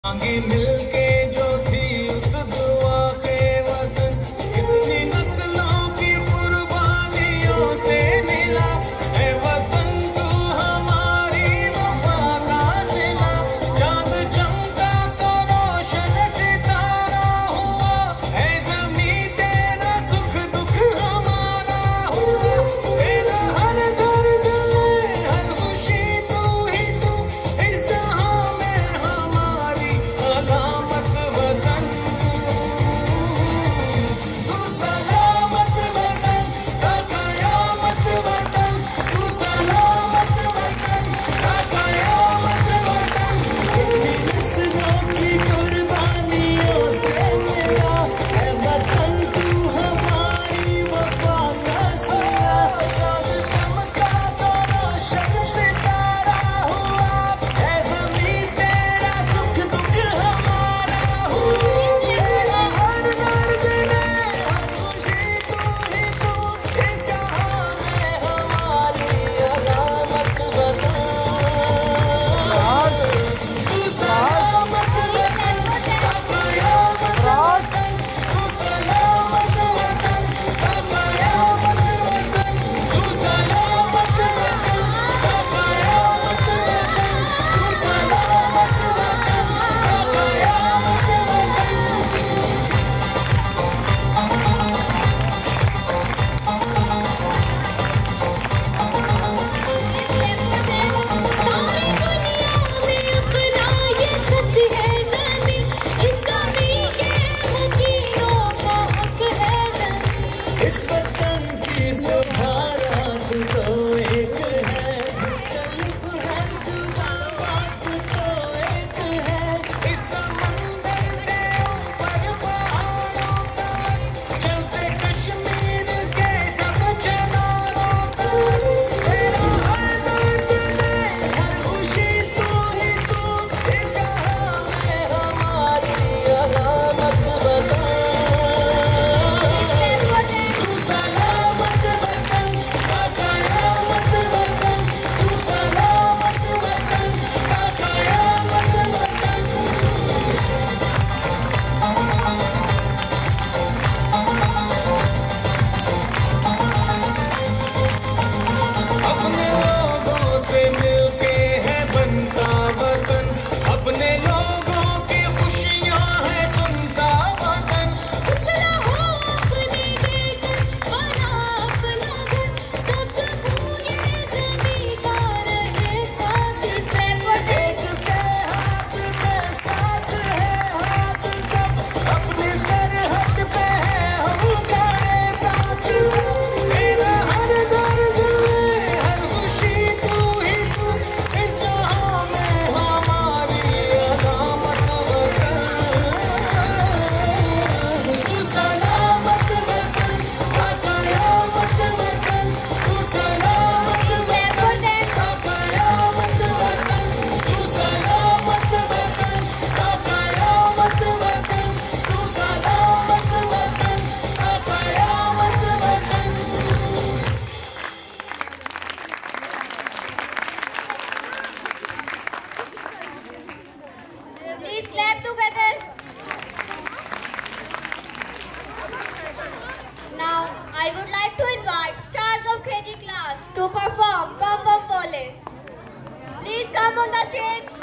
आगे मिलके जो थी उस दुआ के वतन, कितनी नस्लों की कुर्बानियों से मिला है वतन तू हमारी वफा का सिला। चांद चमका तो रोशन सितारा हुआ, है ज़मीं तेरा सुख दुख हमारा हुआ। तेरा हर दर्द में हर खुशी तू ही तू, इस जहां में हमारी सलामत वतन। तू सलामत वतन का कयामत वतन, तू सलामत वतन का कयामत वतन। कितनी नस्लों की कुर्बानियों से मिला है वतन तू हमारी वफा का सिला। चांद चमका तो रोशन सितारा हुआ, है ज़मीं तेरा सुख दुख हमारा हुआ। तेरा हर दर्द में हर खुशी तू ही तू, इस जहां में हमारी अलामत वतन। तू सलामत वतन का कयामत वतन, तू सलामत वतन का कयामत वतन, तू सलामत वतन का कयामत वतन, तू सलामत वतन का कयामत वतन। सारी दुनिया में अपना ये सच है ज़मीं, इस ज़मीं के मकीनों का हक है ज़मीं। इस वतन की सुधारात तो एक है, मुख्तलिफ है जुबां बात तो एक है। इस समंदर से ऊपर पहाड़ों तक, चलते कश्मीर के सब चनारों तक। तेरा हर दर्द में हर खुशी तू ही तू, इस जहां में हमारी अलामत वतन। तू सलामत वतन का कयामत वतन, तू सलामत वतन का कयामत वतन। अपने लोगों से मिलके है बनता वतन, अपने लोगों की खुशियां है सुनता वतन। कुछ ना हो अपनी देकर बना अपना घर, सब जगह ये ज़मीं का रहे साथ। एक से हाथ में साथ है हाथ सब, अपनी सरहद पे है हमारे साथ। तेरा हर दर्द में हर खुशी तू ही तू, इस जहां में हमारी अलामत वतन। तू सलामत वतन का कयामत वतन, तू सलामत वतन का कयामत वतन, तू सलामत वतन का कयामत वतन, तू सलामत वतन का कयामत वतन। Please clap together. Now, I would like to invite stars of KG class to perform Bum Bum Bole. Please come on the stage.